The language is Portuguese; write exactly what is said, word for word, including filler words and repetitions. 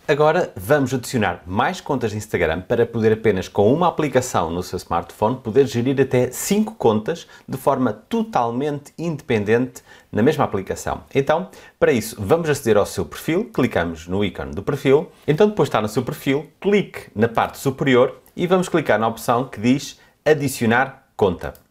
Agora vamos adicionar mais contas de Instagram para poder apenas com uma aplicação no seu smartphone poder gerir até cinco contas de forma totalmente independente na mesma aplicação. Então, para isso, vamos aceder ao seu perfil, clicamos no ícone do perfil, então depois de estar no seu perfil, clique na parte superior e vamos clicar na opção que diz adicionar conta.